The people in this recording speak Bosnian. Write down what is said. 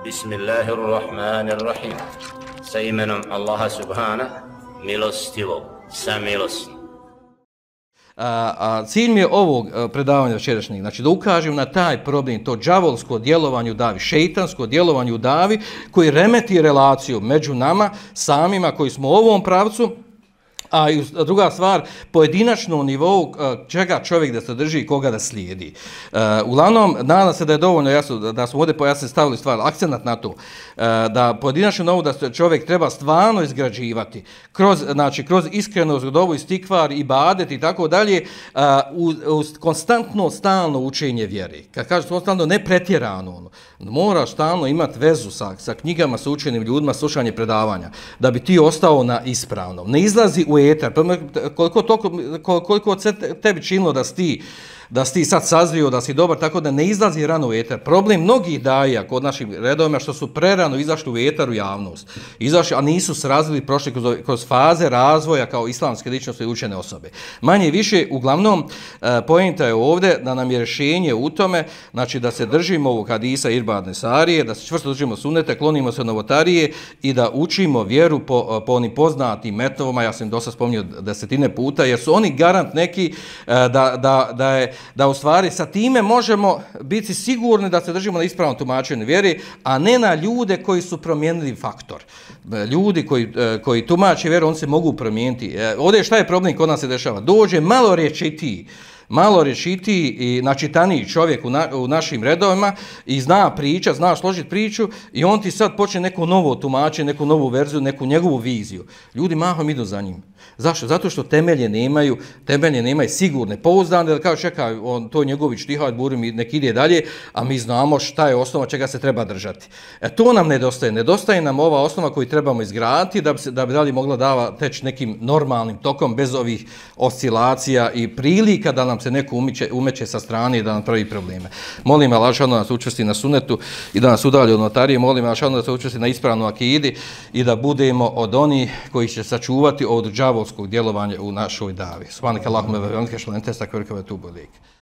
Bismillahirrahmanirrahim. Sa imenom Allaha subhana, milostivog, samilosnog. Cilj mi je ovog predavanja večerašnjeg, znači da ukažem na taj problem, to đavolsko djelovanje u davi, šeitansko djelovanje u davi koji remeti relaciju među nama samima koji smo u ovom pravcu. A i druga stvar, pojedinačno nivou čega čovjek da se drži i koga da slijedi. Uglavnom, nadam se da je dovoljno jasno, da smo ovdje pojasnili stavili stvar, akcenat na to, da pojedinačno nivou da se čovjek treba stvarno izgrađivati, kroz iskrenost, dobu i stikvar, ibadet i tako dalje, uz konstantno, stalno učenje vjere. Kad kažem konstantno, ne pretjerano, moraš stalno imati vezu sa knjigama, sa učenim ljudima, slušanje predavanja, da bi ti ostao na ispravnom. Ne izlazi u etar, koliko tebi činilo da si ti sad sazrio, da si dobar, tako da ne izlazi rano u etar. Problem mnogih daja kod naših redovima što su prerano izašli u etar u javnost, a nisu se razvili, prošli kroz faze razvoja kao islamske ličnosti i učene osobe. Manje više, uglavnom, poenta je ovdje da nam je rješenje u tome, znači da se držimo ovog hadisa Irbad Nesarije, da se čvrsto držimo sunnete, klonimo se novotarije i da učimo vjeru po onim poznatim metodama, ja sam dosta spominjao desetine puta, jer su oni garant neki da u stvari sa time možemo biti sigurni da se držimo na ispravnom tumačenju vjeri, a ne na ljude koji su promijenili faktor. Ljudi koji tumače vjeru, oni se mogu promijeniti. Ovdje šta je problem kod nas se dešava? Dođe malo rječitiji i načitaniji čovjek u našim redovima i zna složiti priču i on ti sad počne neko novo tumačenje, neku novu verziju, neku njegovu viziju. Ljudi mahom idu za njim. Zašto? Zato što temelje nemaju sigurne, pouzdane, da kao čekaj, to je njegovi štihaj, burim, nek ide dalje, a mi znamo šta je osnova čega se treba držati. To nam nedostaje. Nedostaje nam ova osnova koju trebamo izgraditi da bi dalje mogla teći nekim normalnim tokom bez ovih oscilacija i prilika da nam se neko umeće sa strane i da nam pravi probleme. Molim Allah da nas učvrsti na sunnetu i da nas udalji od notarije, molim Allah da se učvrsti na ispravnu akidi i da budemo od onih koji će sačuvati od đavolskog djelovanja u našoj davi. Subhanaka Allahumma wa bihamdika, ashhadu an la ilaha illa anta, astaghfiruka wa atubu ilaik.